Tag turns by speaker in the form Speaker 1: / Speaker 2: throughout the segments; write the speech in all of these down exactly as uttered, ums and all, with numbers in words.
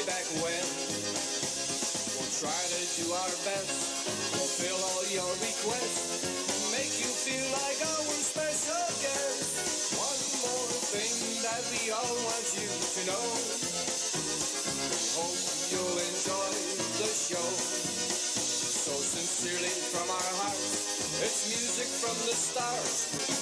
Speaker 1: back when. We'll try to do our best, fulfill all your requests, make you feel like our special guest. One more thing that we all want you to know. Hope you'll enjoy the show. So sincerely from our hearts, it's music from the stars.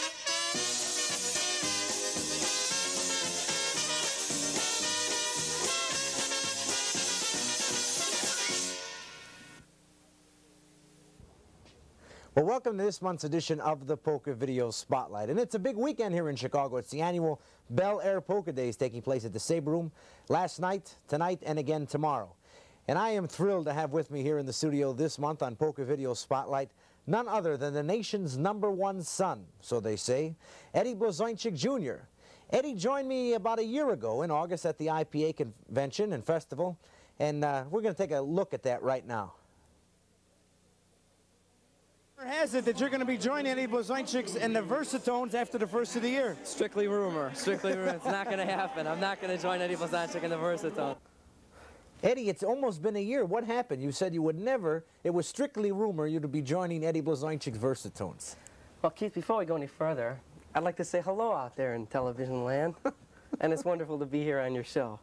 Speaker 2: Well, welcome to this month's edition of the Polka Video Spotlight. And it's a big weekend here in Chicago. It's the annual Bel Air Polka Days taking place at the Sabre Room last night, tonight, and again tomorrow. And I am thrilled to have with me here in the studio this month on Polka Video Spotlight none other than the nation's number one son, so they say, Eddie Blazonczyk Junior Eddie joined me about a year ago in August at the I P A convention and festival, and uh, we're going to take a look at that right now.
Speaker 3: Has it that you're going to be joining Eddie Blazonczyk in the Versatones after the first of the year?
Speaker 4: Strictly rumor. Strictly rumor. It's not going to happen. I'm not going to join Eddie Blazonczyk in the Versatones.
Speaker 2: Eddie, it's almost been a year. What happened? You said you would never, it was strictly rumor you'd be joining Eddie Blazonczyk's Versatones.
Speaker 4: Well, Keith, before we go any further, I'd like to say hello out there in television land. And it's wonderful to be here on your show.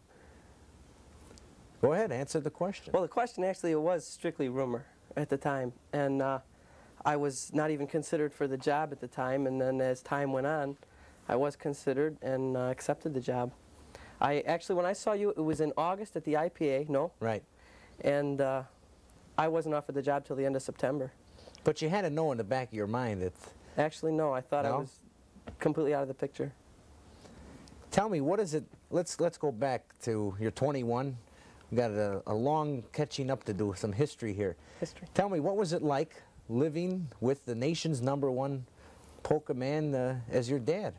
Speaker 2: Go ahead, answer the question.
Speaker 4: Well, the question actually was strictly rumor at the time. And uh, I was not even considered for the job at the time, and then as time went on, I was considered and uh, accepted the job. I actually, when I saw you, it was in August at the I P A, no?
Speaker 2: Right.
Speaker 4: And uh, I wasn't offered the job till the end of September.
Speaker 2: But you had to know in the back of your mind that...
Speaker 4: Actually, no, I thought
Speaker 2: no?
Speaker 4: I was completely out of the picture.
Speaker 2: Tell me, what is it, let's, let's go back to, you're twenty-one, we've got a, a long catching up to do, some history here.
Speaker 4: History.
Speaker 2: Tell me, what was it like living with the nation's number one polka man uh, as your dad?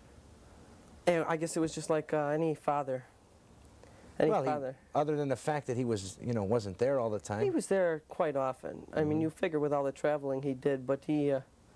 Speaker 4: And I guess it was just like uh, any father. Any
Speaker 2: well,
Speaker 4: father.
Speaker 2: He, other than the fact that he was, you know, wasn't there all the time.
Speaker 4: He was there quite often. I mm-hmm. mean, you figure with all the traveling he did, but he, uh,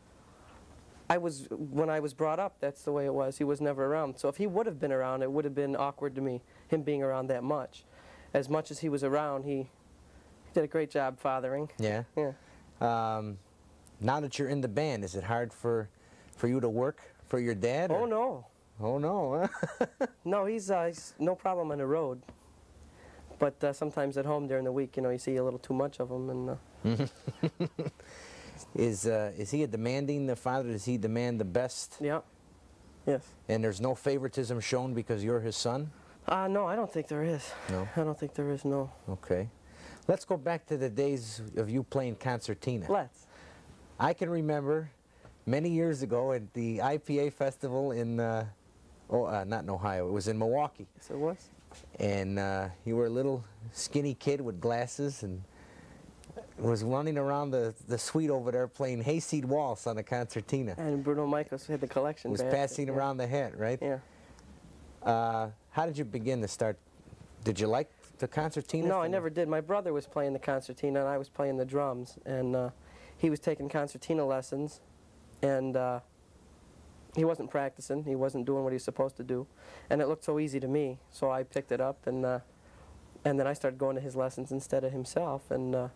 Speaker 4: I was, when I was brought up, that's the way it was. He was never around. So if he would have been around, it would have been awkward to me, him being around that much. As much as he was around, he, he did a great job fathering.
Speaker 2: Yeah?
Speaker 4: Yeah.
Speaker 2: Um, now that you're in the band, is it hard for, for you to work for your dad?
Speaker 4: Oh,
Speaker 2: or?
Speaker 4: no.
Speaker 2: Oh, no, huh?
Speaker 4: No, he's, uh, he's no problem on the road. But uh, sometimes at home during the week, you know, you see a little too much of him. And uh,
Speaker 2: is, uh, is he a demanding the father? Does he demand the best?
Speaker 4: Yeah. Yes.
Speaker 2: And there's no favoritism shown because you're his son?
Speaker 4: Uh, no, I don't think there is.
Speaker 2: No?
Speaker 4: I don't think there is, no.
Speaker 2: Okay. Let's go back to the days of you playing concertina.
Speaker 4: Let's.
Speaker 2: I can remember many years ago at the I P A festival in, uh, oh, uh, not in Ohio, it was in Milwaukee.
Speaker 4: Yes, it was.
Speaker 2: And uh, you were a little skinny kid with glasses and was running around the, the suite over there playing Hayseed Waltz on the concertina.
Speaker 4: And Bruno Michaels had the collection
Speaker 2: was
Speaker 4: basket,
Speaker 2: passing
Speaker 4: yeah.
Speaker 2: around the hat, right?
Speaker 4: Yeah.
Speaker 2: Uh, how did you begin to start? Did you like the concertina?
Speaker 4: No, I never did. My brother was playing the concertina and I was playing the drums. And uh, he was taking concertina lessons. And uh, he wasn't practicing. He wasn't doing what he was supposed to do. And it looked so easy to me. So I picked it up. And, uh, and then I started going to his lessons instead of himself. And uh,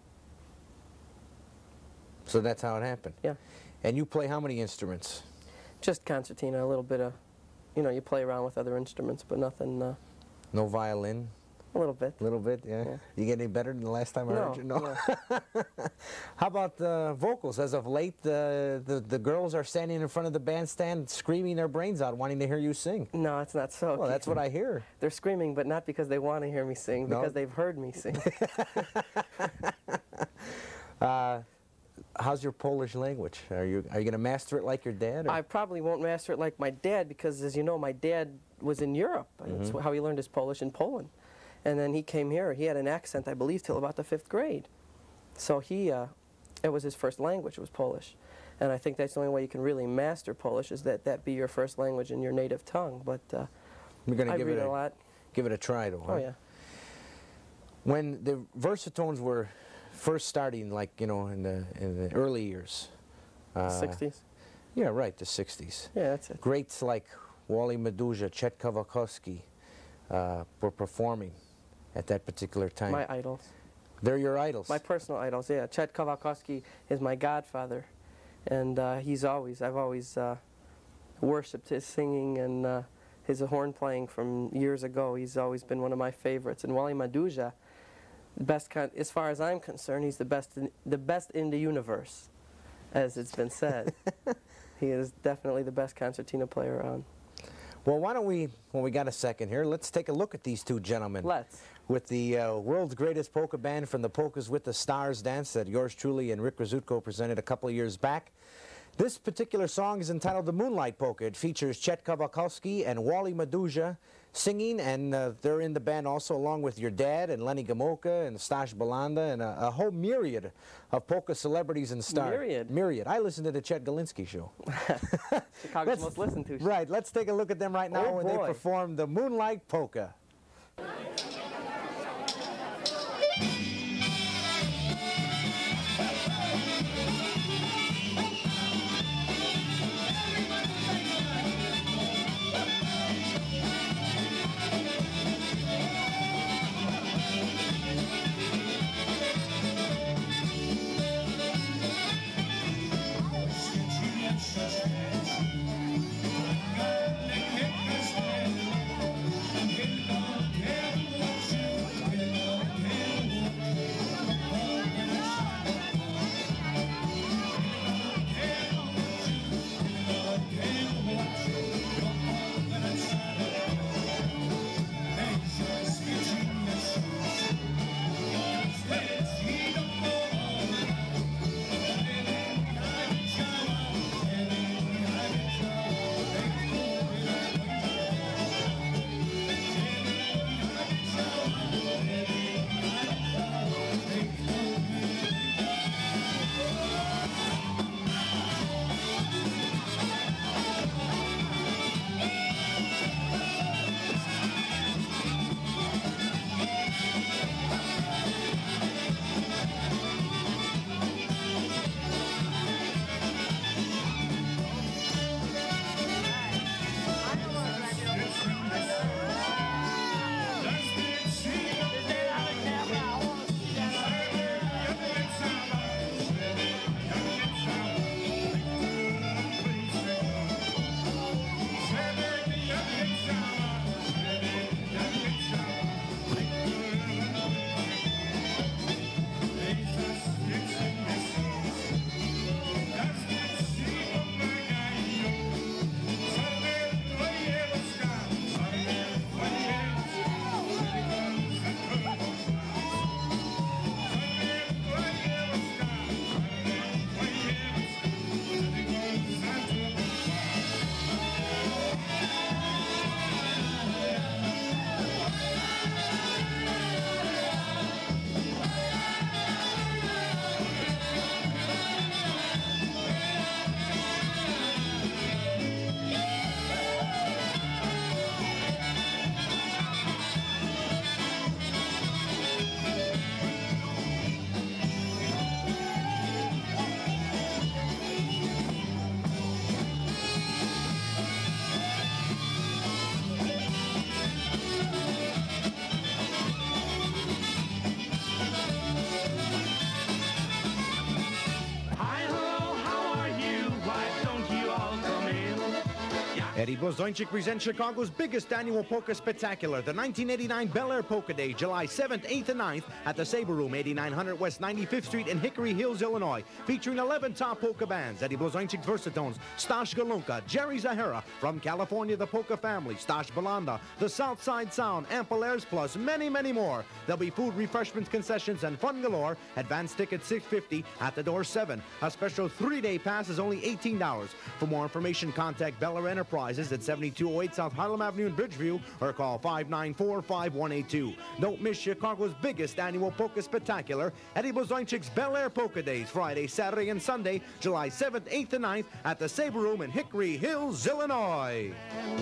Speaker 2: so that's how it happened?
Speaker 4: Yeah.
Speaker 2: And you play how many instruments?
Speaker 4: Just concertina, a little bit of, you know, you play around with other instruments, but nothing. Uh,
Speaker 2: no violin?
Speaker 4: A little bit.
Speaker 2: A little bit, yeah. yeah. You get any better than the last time I
Speaker 4: no,
Speaker 2: heard you? No.
Speaker 4: no.
Speaker 2: How about the vocals? As of late, uh, the, the girls are standing in front of the bandstand screaming their brains out, wanting to hear you sing.
Speaker 4: No, it's not so.
Speaker 2: Well, that's what I hear.
Speaker 4: They're screaming, but not because they want to hear me sing,
Speaker 2: no?
Speaker 4: because they've heard me sing.
Speaker 2: uh, how's your Polish language? Are you, are you going to master it like your dad? Or?
Speaker 4: I probably won't master it like my dad, because, as you know, my dad was in Europe. Mm-hmm. That's how he learned his Polish in Poland. And then he came here. He had an accent, I believe, till about the fifth grade. So he, uh, it was his first language, it was Polish. And I think that's the only way you can really master Polish, is that that be your first language in your native tongue. But uh,
Speaker 2: You're gonna
Speaker 4: I
Speaker 2: give
Speaker 4: read
Speaker 2: it a,
Speaker 4: a lot.
Speaker 2: Give it a try, though, huh?
Speaker 4: Oh, yeah.
Speaker 2: When the Versatones were first starting, like, you know, in the, in the early years.
Speaker 4: The
Speaker 2: uh,
Speaker 4: sixties?
Speaker 2: Yeah, right, the sixties.
Speaker 4: Yeah, that's it.
Speaker 2: Greats like Wally Meduza, Chet Kawakowski uh, were performing. at that particular time?
Speaker 4: My idols.
Speaker 2: They're your idols.
Speaker 4: My personal idols, yeah. Chet Kowalkowski is my godfather, and uh, he's always, I've always uh, worshipped his singing and uh, his horn playing from years ago. He's always been one of my favorites. And Wally Maduja, best con as far as I'm concerned, he's the best in, the best in the universe, as it's been said. He is definitely the best concertina player around.
Speaker 2: Well, why don't we, when we got a second here, let's take a look at these two gentlemen.
Speaker 4: Let's.
Speaker 2: With the uh, world's greatest polka band from the Polkas with the Stars dance that yours truly and Rick Rizutko presented a couple of years back. This particular song is entitled The Moonlight Polka. It features Chet Kowalkowski and Wally Maduja singing, and uh, they're in the band also along with your dad and Lenny Gomulka and Stash Balanda and a, a whole myriad of polka celebrities and stars.
Speaker 4: Myriad?
Speaker 2: Myriad. I listened to the Chet Galinsky show.
Speaker 4: Chicago's most listened to show.
Speaker 2: Right, let's take a look at them right now
Speaker 4: Oh,
Speaker 2: when
Speaker 4: boy.
Speaker 2: they perform The Moonlight Polka. Eddie Blazonczyk presents Chicago's biggest annual polka spectacular, the nineteen eighty-nine Bel Air Polka Day, July seventh, eighth, and ninth at the Sabre Room, eighty-nine hundred West ninety-fifth Street in Hickory Hills, Illinois, featuring eleven top polka bands, Eddie Blazonczyk's Versatones, Stash Galunka, Jerry Zahara, from California, the Polka Family, Stash Balanda, the South Side Sound, Ampalaires, plus many, many more. There'll be food, refreshments, concessions, and fun galore. Advance tickets six fifty, at the door seven. A special three-day pass is only eighteen dollars. For more information, contact Bel Air Enterprises at seventy-two oh eight South Harlem Avenue in Bridgeview or call five nine four, five one eight two. Don't miss Chicago's biggest annual polka spectacular, Eddie Blazonczyk's Bel Air Polka Days, Friday, Saturday, and Sunday, July seventh, eighth, and ninth at the Sabre Room in Hickory Hills, Illinois.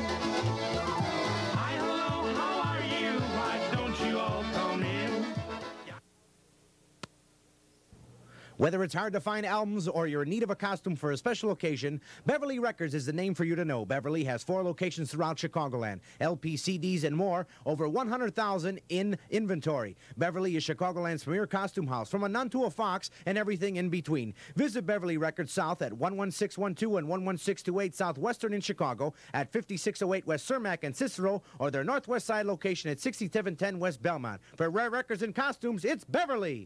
Speaker 5: Hi, hello, how are you? Why don't you all come in?
Speaker 2: Whether it's hard to find albums or you're in need of a costume for a special occasion, Beverly Records is the name for you to know. Beverly has four locations throughout Chicagoland. L P, C Ds, and more. Over one hundred thousand in inventory. Beverly is Chicagoland's premier costume house, from a nun to a fox and everything in between. Visit Beverly Records South at one one six one two and one one six two eight Southwestern in Chicago, at fifty-six oh eight West Cermak and Cicero, or their northwest side location at sixty-seven ten West Belmont. For rare records and costumes, it's Beverly.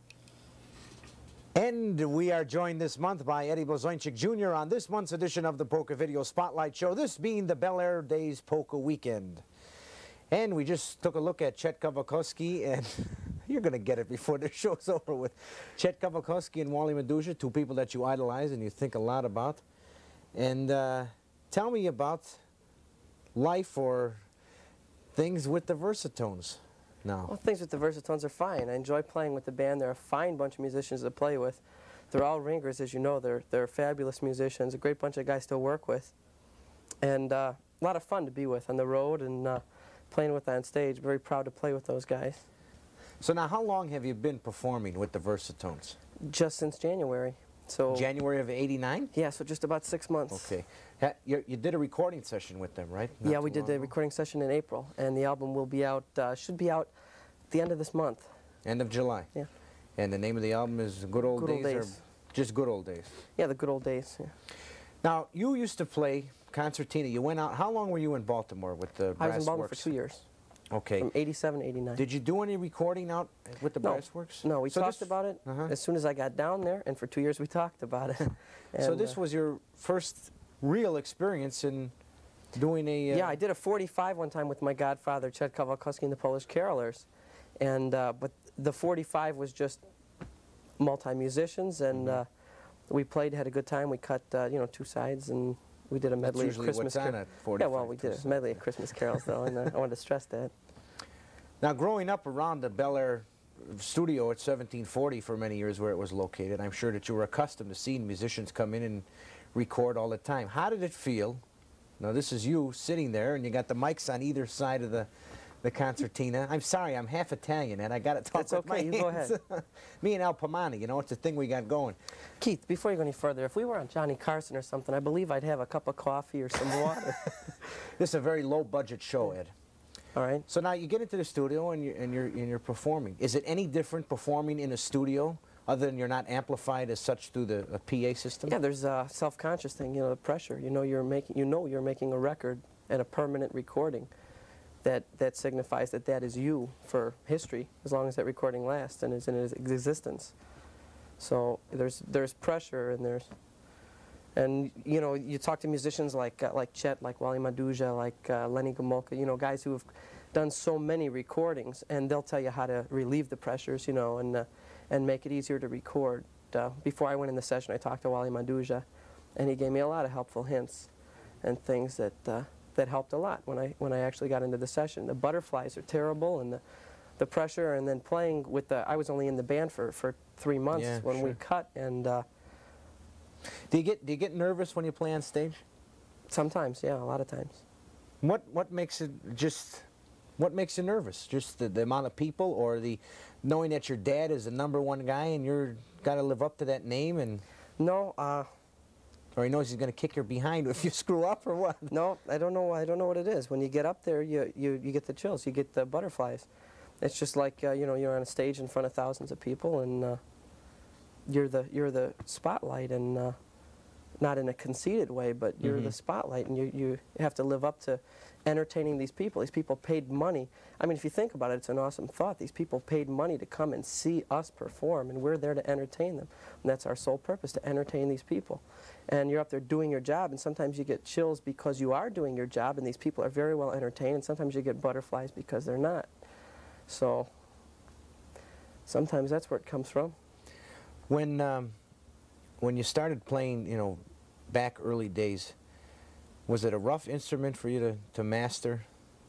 Speaker 2: And we are joined this month by Eddie Blazonczyk Junior on this month's edition of the Polka Video Spotlight Show, this being the Bel Air Days Polka Weekend. And we just took a look at Chet Kowalkowski, and you're going to get it before the show's over with. Chet Kowalkowski and Wally Medusa, two people that you idolize and you think a lot about. And uh, tell me about life or things with the Versatones. No.
Speaker 4: Well, things with the Versatones are fine. I enjoy playing with the band. They're a fine bunch of musicians to play with. They're all ringers, as you know. They're, they're fabulous musicians, a great bunch of guys to work with. And uh, a lot of fun to be with on the road and uh, playing with on stage. Very proud to play with those guys.
Speaker 2: So now, how long have you been performing with the Versatones?
Speaker 4: Just since January. So
Speaker 2: January of eighty-nine?
Speaker 4: Yeah, so just about six months.
Speaker 2: Okay. Ha you, you did a recording session with them, right? Not
Speaker 4: yeah, we did the
Speaker 2: ago?
Speaker 4: recording session in April, and the album will be out, uh, should be out at the end of this month.
Speaker 2: End of July?
Speaker 4: Yeah.
Speaker 2: And the name of the album is Good Old
Speaker 4: Good Old
Speaker 2: Days,
Speaker 4: Days.
Speaker 2: or just Good Old Days?
Speaker 4: Yeah, the good old days. Yeah.
Speaker 2: Now, you used to play concertina. You went out, how long were you in Baltimore with the
Speaker 4: I
Speaker 2: Brass
Speaker 4: was in Baltimore
Speaker 2: Works?
Speaker 4: for two years,
Speaker 2: Okay.
Speaker 4: from eighty-seven to eighty-nine.
Speaker 2: Did you do any recording out with the
Speaker 4: No.
Speaker 2: Brass Works?
Speaker 4: No, we
Speaker 2: So
Speaker 4: talked
Speaker 2: this-
Speaker 4: about it
Speaker 2: Uh-huh.
Speaker 4: as soon as I got down there, and for two years we talked about it.
Speaker 2: So
Speaker 4: And,
Speaker 2: this
Speaker 4: uh,
Speaker 2: was your first real experience in doing a... Uh,
Speaker 4: Yeah, I did a forty-five one time with my godfather, Chet Kowalkowski and the Polish Carolers. And, uh, but the forty-five was just multi-musicians, and
Speaker 2: Mm-hmm.
Speaker 4: uh, we played, had a good time. We cut, uh, you know, two sides, and we did a
Speaker 2: That's
Speaker 4: medley of
Speaker 2: usually
Speaker 4: Christmas
Speaker 2: what's on
Speaker 4: car-
Speaker 2: a forty-five.
Speaker 4: Yeah, well, we did a medley of Christmas carols, though, and uh, I wanted to stress that.
Speaker 2: Now, growing up around the Bel Air studio at seventeen forty for many years where it was located, I'm sure that you were accustomed to seeing musicians come in and record all the time. How did it feel? Now, this is you sitting there, and you got the mics on either side of the, the concertina. I'm sorry, I'm half Italian, and I got to talk
Speaker 4: That's
Speaker 2: with
Speaker 4: okay,
Speaker 2: my
Speaker 4: you go
Speaker 2: hands.
Speaker 4: ahead.
Speaker 2: Me and Al Pomani, you know, it's the thing we got going.
Speaker 4: Keith, before you go any further, if we were on Johnny Carson or something, I believe I'd have a cup of coffee or some water.
Speaker 2: This is a very low-budget show, Ed.
Speaker 4: All right?
Speaker 2: So now you get into the studio and you're, and, you're, and you're performing. Is it any different performing in a studio other than you're not amplified as such through the a P A system?
Speaker 4: Yeah, there's a self-conscious thing, you know, the pressure. You know you're making, you know you're making a record and a permanent recording that, that signifies that that is you for history, as long as that recording lasts and is in its existence. So there's, there's pressure, and there's, and you know, you talk to musicians like, uh, like Chet, like Wally Medusa, like uh, Lenny Gomulka, you know, guys who have done so many recordings, and they'll tell you how to relieve the pressures, you know, and, uh, and make it easier to record. Uh, before I went in the session, I talked to Wally Medusa, and he gave me a lot of helpful hints and things that, uh, that helped a lot when I, when I actually got into the session. The butterflies are terrible, and the, the pressure, and then playing with the, I was only in the band for, for three months
Speaker 2: Yeah,
Speaker 4: when we
Speaker 2: sure.
Speaker 4: cut, and uh,
Speaker 2: Do you get do you get nervous when you play on stage?
Speaker 4: sometimes, yeah, a lot of times.
Speaker 2: What what makes it just what makes you nervous? Just the, the amount of people, or the knowing that your dad is the number one guy and you're got to live up to that name, and
Speaker 4: No, uh,
Speaker 2: or he knows he's going to kick your behind if you screw up, or what?
Speaker 4: no, I don't know. I don't know what it is. When you get up there, you you, you get the chills. You get the butterflies. It's just like uh, you know, you're on a stage in front of thousands of people, and uh, you're the you're the spotlight, and uh, not in a conceited way, but you're
Speaker 2: Mhm.
Speaker 4: the spotlight, and you you have to live up to entertaining these people. These people paid money. I mean, if you think about it, it's an awesome thought. These people paid money to come and see us perform, and we're there to entertain them. And that's our sole purpose, to entertain these people. And you're up there doing your job, and sometimes you get chills because you are doing your job, and these people are very well entertained, and sometimes you get butterflies because they're not. So sometimes that's where it comes from.
Speaker 2: When um, when you started playing, you know, back early days, was it a rough instrument for you to, to master?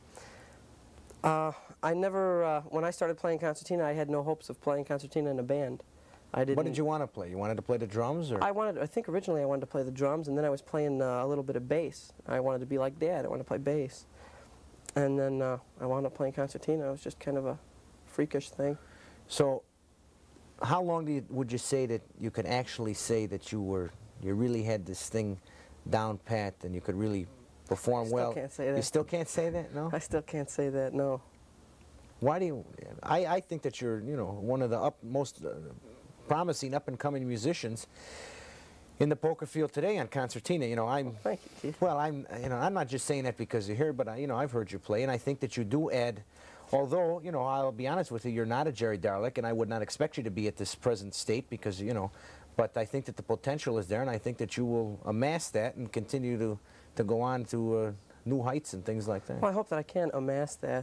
Speaker 4: Uh, I never, uh, when I started playing concertina, I had no hopes of playing concertina in a band. I didn't.
Speaker 2: What did you want to play? You wanted to play the drums, or?
Speaker 4: I wanted, I think originally I wanted to play the drums, and then I was playing uh, a little bit of bass. I wanted to be like Dad. I wanted to play bass. And then uh, I wound up playing concertina. It was just kind of a freakish thing.
Speaker 2: So, how long do you, would you say that you could actually say that you were, you really had this thing down pat and you could really perform
Speaker 4: I still
Speaker 2: well?
Speaker 4: can't say that.
Speaker 2: You still can't say that, no?
Speaker 4: I still can't say that, no.
Speaker 2: Why do you? I, I think that you're, you know, one of the up, most uh, promising up-and-coming musicians in the polka field today on concertina. You know, I'm.
Speaker 4: Thank you, Keith.
Speaker 2: Well, I'm. You know, I'm not just saying that because you're here, but I, you know, I've heard you play, and I think that you do add. Although, you know, I'll be honest with you, you're not a Jerry Darlick, and I would not expect you to be at this present state because, you know, but I think that the potential is there, and I think that you will amass that and continue to to go on to uh, new heights and things like that.
Speaker 4: Well, I hope that I can amass that.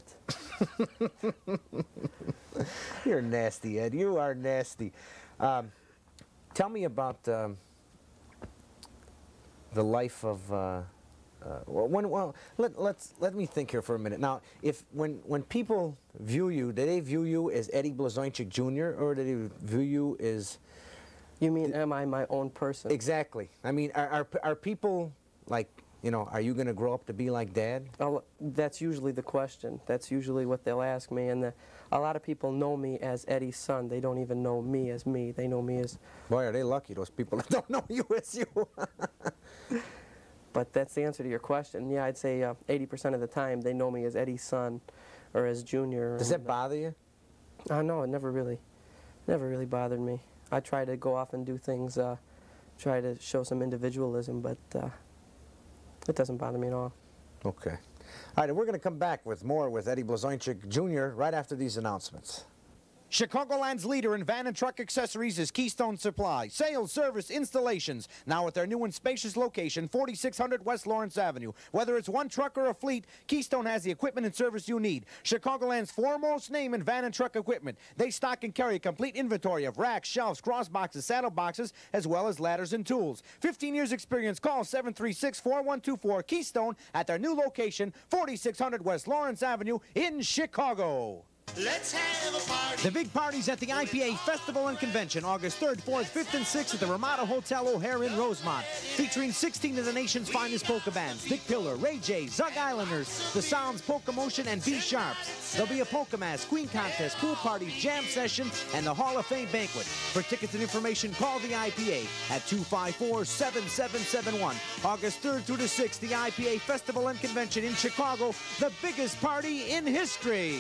Speaker 2: You're nasty, Ed. You are nasty. Um, tell me about um, the life of. Uh, uh, well, when, well, let let's let me think here for a minute. Now, if when when people view you, do they view you as Eddie Blazonczyk Junior or do they view you as?
Speaker 4: You mean, am I my own person?
Speaker 2: Exactly. I mean, are are, are people like? You know, are you going to grow up to be like Dad?
Speaker 4: I'll, that's usually the question. That's usually what they'll ask me. And the, a lot of people know me as Eddie's son. They don't even know me as me. They know me as...
Speaker 2: Boy, are they lucky, those people that don't know you as you.
Speaker 4: But that's the answer to your question. Yeah, I'd say uh, eighty percent of the time they know me as Eddie's son or as Junior.
Speaker 2: Does that bother you?
Speaker 4: Uh, no, it never really, never really bothered me. I try to go off and do things, uh, try to show some individualism, but... Uh, It doesn't bother me at all.
Speaker 2: Okay. All right, and we're going to come back with more with Eddie Blazonczyk Junior right after these announcements.
Speaker 3: Chicagoland's leader in van and truck accessories is Keystone Supply. Sales, service, installations. Now at their new and spacious location, forty-six hundred West Lawrence Avenue. Whether it's one truck or a fleet, Keystone has the equipment and service you need. Chicagoland's foremost name in van and truck equipment. They stock and carry a complete inventory of racks, shelves, cross boxes, saddle boxes, as well as ladders and tools. fifteen years experience. Call seven three six, four one two four Keystone at their new location, forty-six hundred West Lawrence Avenue in Chicago.
Speaker 6: Let's have a party.
Speaker 3: The big party's at the I P A Festival and Convention, August third, fourth, fifth, and sixth at the Ramada Hotel O'Hare in Rosemont. Featuring sixteen of the nation's finest polka bands, Dick Pillar, Ray J, Zug Islanders, The Sounds, Polka Motion, and B-Sharps. There'll be a polka mask, queen contest, pool party, jam session, and the Hall of Fame banquet. For tickets and information, call the I P A at two five four, seven seven seven one. August third through the sixth, the I P A Festival and Convention in Chicago, the biggest party in history.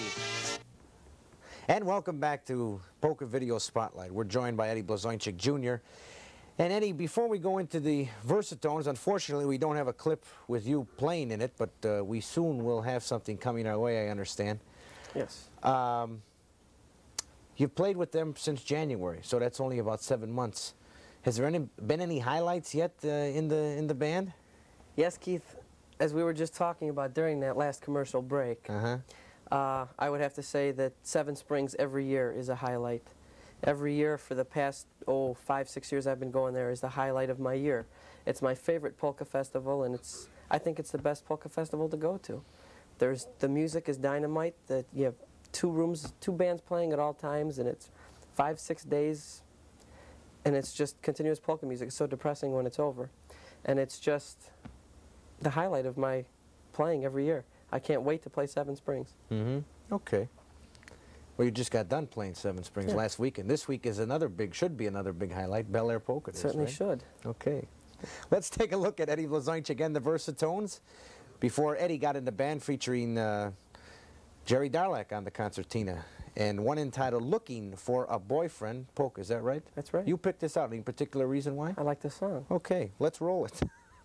Speaker 2: And welcome back to Polka Video Spotlight. We're joined by Eddie Blazonczyk Junior And Eddie, before we go into the Versatones, unfortunately we don't have a clip with you playing in it, but uh, we soon will have something coming our way, I understand.
Speaker 4: Yes.
Speaker 2: Um, you've played with them since January, so that's only about seven months. Has there any, been any highlights yet uh, in the in the band?
Speaker 4: Yes, Keith, as we were just talking about during that last commercial break,
Speaker 2: Uh-huh.
Speaker 4: Uh, I would have to say that Seven Springs every year is a highlight. Every year for the past, oh, five, six years I've been going there is the highlight of my year. It's my favorite polka festival, and it's, I think it's the best polka festival to go to. There's, the music is dynamite. That you have two rooms, two bands playing at all times, and it's five, six days, and it's just continuous polka music. It's so depressing when it's over. And it's just the highlight of my playing every year. I can't wait to play Seven Springs.
Speaker 2: Mm-hmm. Okay. Well, you just got done playing Seven Springs
Speaker 4: Yeah.
Speaker 2: last week, and this week is another big, should be another big highlight, Bel Air Polka Days,
Speaker 4: Certainly
Speaker 2: right?
Speaker 4: should.
Speaker 2: Okay. Let's take a look at Eddie Blazonczyk and the Versatones. Before Eddie got in the band featuring uh, Jerry Darlick on the concertina, and one entitled Looking for a Boyfriend Polka, is that right?
Speaker 4: That's right.
Speaker 2: You picked this out. Any particular reason why?
Speaker 4: I like the song.
Speaker 2: Okay, let's roll it.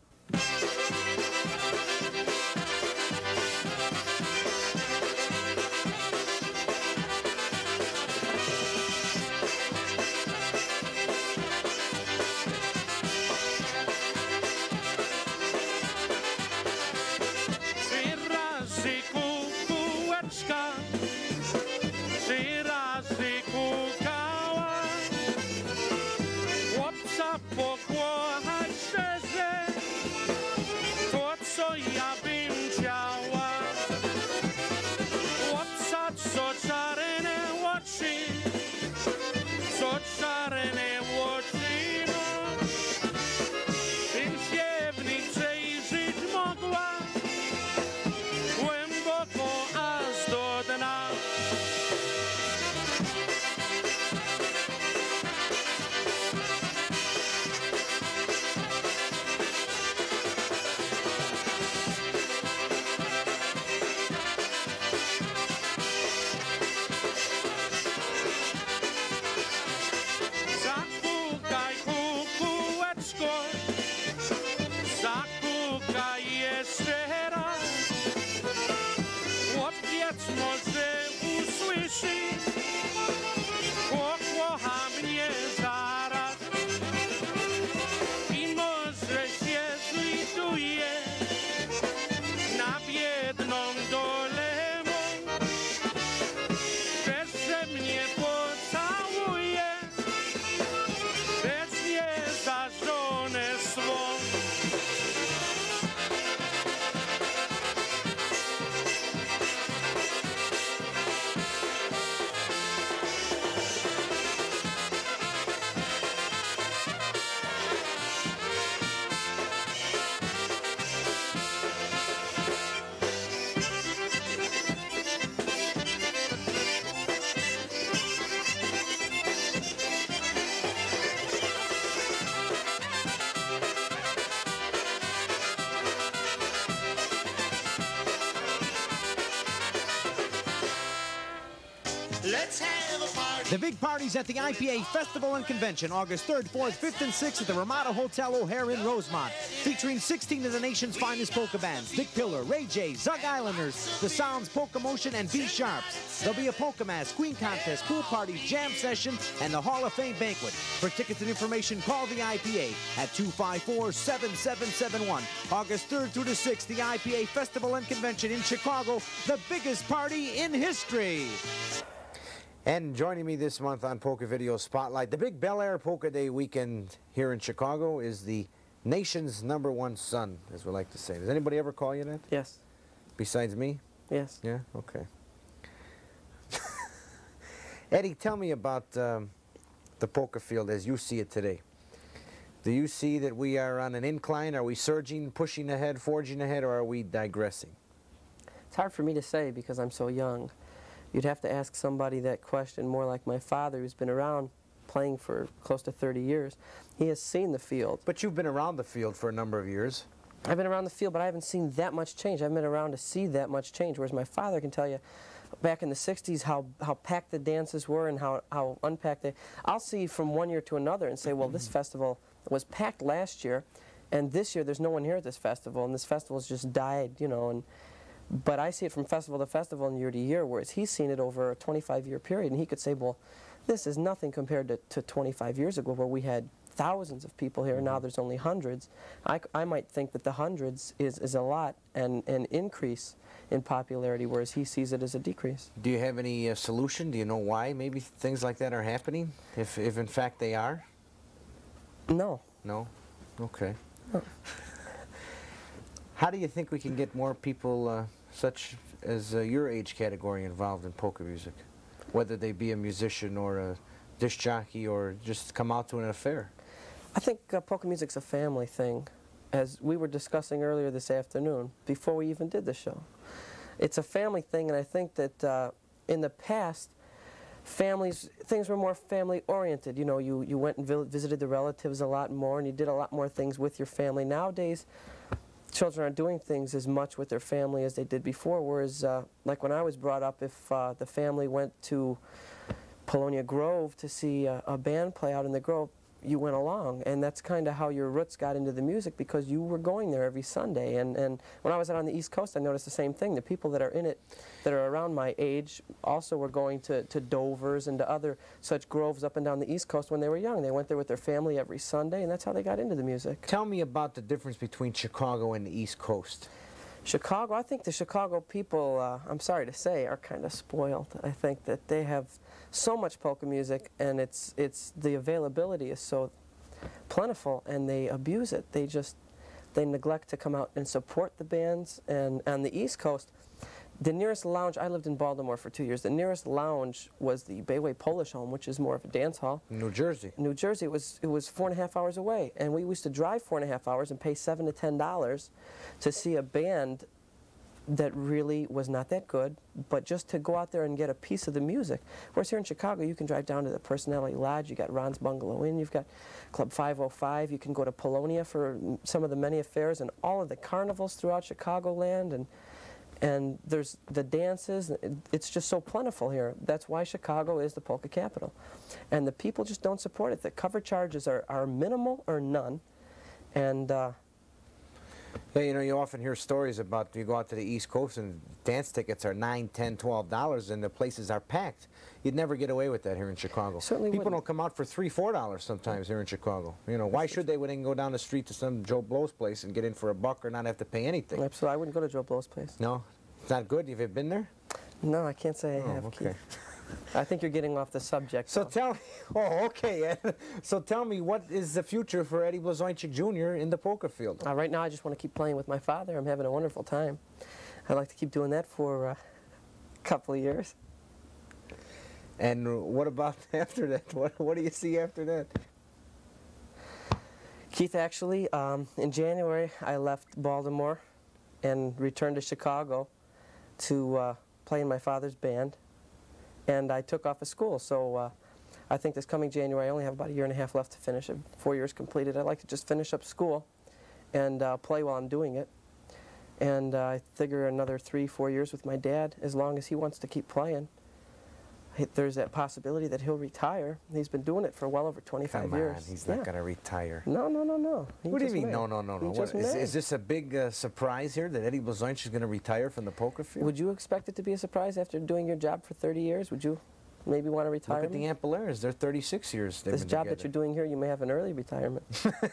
Speaker 5: Trzy razy kukułeczka, trzy razy kukała. Chłopca pokochać szczerze,
Speaker 6: Let's have a party.
Speaker 3: The big party's at the I P A Festival and Convention, August third, fourth, fifth, and sixth at the Ramada Hotel O'Hare in Rosemont, featuring sixteen of the nation's finest polka bands, Dick Pillar, Ray J, Zug Islanders, The Sounds, Polka Motion, and B Sharps. There'll be a polka mask, queen contest, pool party, jam session, and the Hall of Fame banquet. For tickets and information, call the I P A at two five four, seven seven seven one. August third through the sixth, the I P A Festival and Convention in Chicago, the biggest party in history.
Speaker 2: And joining me this month on Polka Video Spotlight, the big Bel Air Polka Day weekend here in Chicago, is the nation's number one son, as we like to say. Does anybody ever call you that?
Speaker 4: Yes.
Speaker 2: Besides me?
Speaker 4: Yes.
Speaker 2: Yeah? Okay. Eddie, tell me about um, the polka field as you see it today. Do you see that we are on an incline? Are we surging, pushing ahead, forging ahead, or are we digressing?
Speaker 4: It's hard for me to say because I'm so young. You'd have to ask somebody that question more like my father, who's been around playing for close to thirty years. He has seen the field.
Speaker 2: But you've been around the field for a number of years.
Speaker 4: I've been around the field, but I haven't seen that much change. I haven't been around to see that much change, whereas my father can tell you back in the sixties how, how packed the dances were and how, how unpacked they... I'll see from one year to another and say, well, this festival was packed last year, and this year there's no one here at this festival, and this festival's just died, you know, and... But I see it from festival to festival and year to year, whereas he's seen it over a twenty-five year period, and he could say, well, this is nothing compared to, to twenty-five years ago where we had thousands of people here, and now there's only hundreds. I, I might think that the hundreds is, is a lot and an increase in popularity, whereas he sees it as a decrease.
Speaker 2: Do you have any uh, solution? Do you know why maybe things like that are happening, if, if in fact they are?
Speaker 4: No.
Speaker 2: No? Okay.
Speaker 4: No.
Speaker 2: How do you think we can get more people uh, such as uh, your age category involved in polka music? Whether they be a musician or a disc jockey or just come out to an affair?
Speaker 4: I think uh, polka music's a family thing, as we were discussing earlier this afternoon, before we even did the show. It's a family thing, and I think that uh, in the past, families, things were more family-oriented. You know, you, you went and vi visited the relatives a lot more, and you did a lot more things with your family. Nowadays, children aren't doing things as much with their family as they did before, whereas, uh, like when I was brought up, if uh, the family went to Polonia Grove to see a, a band play out in the Grove, you went along, and that's kind of how your roots got into the music, because you were going there every Sunday. And, and when I was out on the East Coast, I noticed the same thing. The people that are in it, that are around my age, also were going to, to Dovers and to other such groves up and down the East Coast when they were young. They went there with their family every Sunday, and that's how they got into the music.
Speaker 2: Tell me about the difference between Chicago and the East Coast.
Speaker 4: Chicago, I think the Chicago people, uh, I'm sorry to say, are kind of spoiled. I think that they have so much polka music, and it's, it's, the availability is so plentiful, and they abuse it. They just, they neglect to come out and support the bands. And on the East Coast, the nearest lounge, I lived in Baltimore for two years, the nearest lounge was the Bayway Polish Home, which is more of a dance hall.
Speaker 2: New Jersey.
Speaker 4: New Jersey, it was, it was four and a half hours away, and we used to drive four and a half hours and pay seven to ten dollars to see a band that really was not that good, but just to go out there and get a piece of the music. Whereas here in Chicago, you can drive down to the Personality Lodge, you got Ron's Bungalow Inn, you've got Club five oh five, you can go to Polonia for some of the many affairs and all of the carnivals throughout Chicagoland, and and there's the dances. It's just so plentiful here. That's why Chicago is the polka capital. And the people just don't support it. The cover charges are, are minimal or none, and uh,
Speaker 2: yeah, you know, you often hear stories about you go out to the East Coast and dance tickets are nine, ten, twelve dollars, and the places are packed. You'd never get away with that here in Chicago.
Speaker 4: Certainly
Speaker 2: People
Speaker 4: wouldn't.
Speaker 2: don't come out for three, four dollars sometimes here in Chicago. You know, why should they when they can go down the street to some Joe Blow's place and get in for a buck or not have to pay anything?
Speaker 4: Absolutely, I wouldn't go to Joe Blow's place.
Speaker 2: No, it's not good. Have you been there?
Speaker 4: No, I can't say I
Speaker 2: Oh,
Speaker 4: have,
Speaker 2: okay.
Speaker 4: Keith. I think you're getting off the subject.
Speaker 2: So
Speaker 4: though.
Speaker 2: tell me, oh, okay, Ed. So tell me, what is the future for Eddie Blazonczyk Junior in the polka field?
Speaker 4: Uh, right now, I just want to keep playing with my father. I'm having a wonderful time. I'd like to keep doing that for uh, a couple of years.
Speaker 2: And what about after that? What, what do you see after that?
Speaker 4: Keith, actually, um, in January, I left Baltimore and returned to Chicago to uh, play in my father's band. And I took off of school, so uh, I think this coming January, I only have about a year and a half left to finish it. Four years completed. I'd like to just finish up school and uh, play while I'm doing it. And uh, I figure another three, four years with my dad, as long as he wants to keep playing. he- there's that possibility that he'll retire. He's been doing it for well over twenty-five
Speaker 2: Come
Speaker 4: years.
Speaker 2: on, he's not
Speaker 4: Yeah.
Speaker 2: going to retire.
Speaker 4: No, no, no, no. He
Speaker 2: What do you
Speaker 4: just
Speaker 2: mean,
Speaker 4: may.
Speaker 2: no, no, no,
Speaker 4: He
Speaker 2: no? What,
Speaker 4: just
Speaker 2: is,
Speaker 4: may.
Speaker 2: is this a big uh, surprise here that Eddie Blazonczyk is going to retire from the poker field?
Speaker 4: Would you expect it to be a surprise after doing your job for thirty years? Would you maybe want to retire?
Speaker 2: Look at the Ampelers. They're thirty-six years. They've
Speaker 4: This
Speaker 2: been
Speaker 4: job that
Speaker 2: together.
Speaker 4: you're doing here, you may have an early retirement.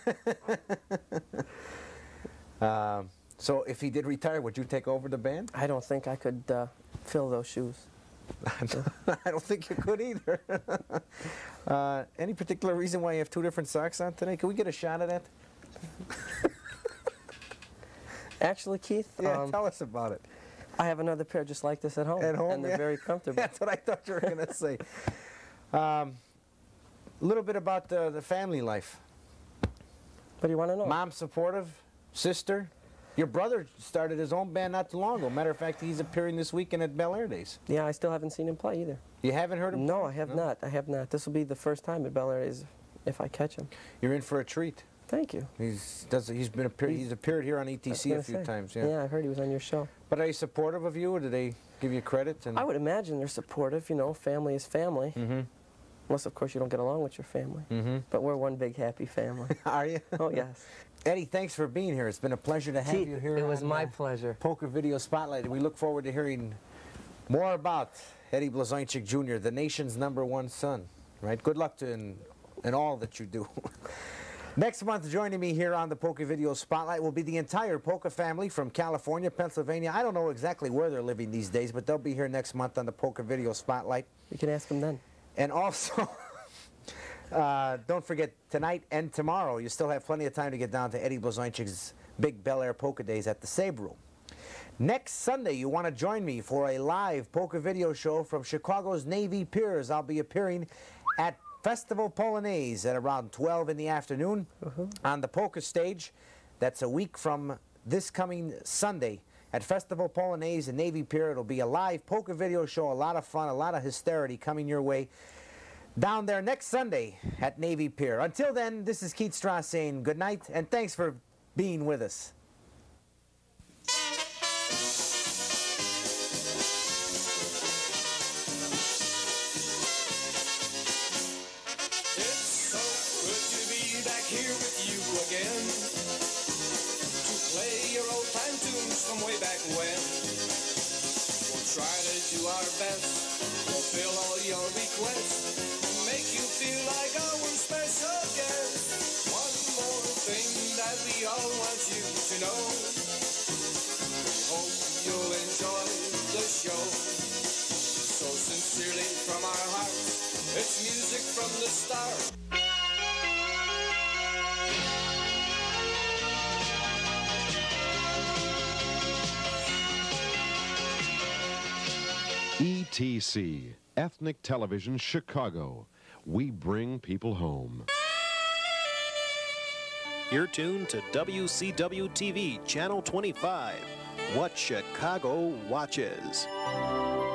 Speaker 2: Um, so if he did retire, would you take over the band?
Speaker 4: I don't think I could uh, fill those shoes.
Speaker 2: I don't think you could either. uh, any particular reason why you have two different socks on today? Can we get a shot of that?
Speaker 4: Actually, Keith,
Speaker 2: Yeah,
Speaker 4: um,
Speaker 2: tell us about it.
Speaker 4: I have another pair just like this at home.
Speaker 2: At home,
Speaker 4: and they're
Speaker 2: yeah.
Speaker 4: very comfortable.
Speaker 2: That's what I thought you were going to say. Um, a little bit about the, the family life.
Speaker 4: What do you want to know?
Speaker 2: Mom supportive? Sister? Your brother started his own band not too long ago. Matter of fact, he's appearing this weekend at Bel Air Days.
Speaker 4: Yeah, I still haven't seen him play either.
Speaker 2: You haven't heard him?
Speaker 4: No,
Speaker 2: play?
Speaker 4: I have not. I have not. This will be the first time at Bel Air Days if I catch him.
Speaker 2: You're in for a treat.
Speaker 4: Thank you.
Speaker 2: He's does he's been appear, he's appeared here on E T C
Speaker 4: I
Speaker 2: a
Speaker 4: was
Speaker 2: few
Speaker 4: gonna say.
Speaker 2: times. Yeah.
Speaker 4: Yeah, I heard he was on your show.
Speaker 2: But are they supportive of you, or do they give you credit? And
Speaker 4: I would imagine they're supportive. You know, family is family.
Speaker 2: Mm-hmm.
Speaker 4: Unless, of course, you don't get along with your family.
Speaker 2: Mm-hmm.
Speaker 4: But we're one big happy family.
Speaker 2: Are you?
Speaker 4: Oh, yes.
Speaker 2: Eddie, thanks for being here. It's been a pleasure to have
Speaker 4: Keith,
Speaker 2: you here.
Speaker 4: it was
Speaker 2: on,
Speaker 4: my
Speaker 2: uh,
Speaker 4: pleasure.
Speaker 2: Poker Video Spotlight. We look forward to hearing more about Eddie Blazonczyk Junior, the nation's number one son. Right? Good luck to in, in all that you do. Next month, joining me here on the Poker Video Spotlight will be the entire Poker family from California, Pennsylvania. I don't know exactly where they're living these days, but they'll be here next month on the Poker Video Spotlight.
Speaker 4: You can ask them then.
Speaker 2: And also, uh, don't forget, tonight and tomorrow, you still have plenty of time to get down to Eddie Blazonczyk's big Bel Air Poker Days at the Sabre Room. Next Sunday, you want to join me for a live poker video show from Chicago's Navy Piers. I'll be appearing at Festival Polonaise at around twelve in the afternoon
Speaker 4: Uh-huh.
Speaker 2: on the poker stage. That's a week from this coming Sunday at Festival Polonaise in Navy Pier. It'll be a live poker video show, a lot of fun, a lot of hysterity coming your way down there next Sunday at Navy Pier. Until then, this is Keith Stras saying good night, and thanks for being with us.
Speaker 1: It's so good to be back here with you again, to play your old time tunes from way back when. We'll try to do our best, fulfill all your requests, make you feel like our special guest. One more thing that we all want you to know, we hope you'll enjoy the show. So sincerely from our hearts, it's music from the start.
Speaker 7: E T C, Ethnic Television Chicago. We bring people home.
Speaker 8: You're tuned to W C W T V, Channel twenty-five. What Chicago watches.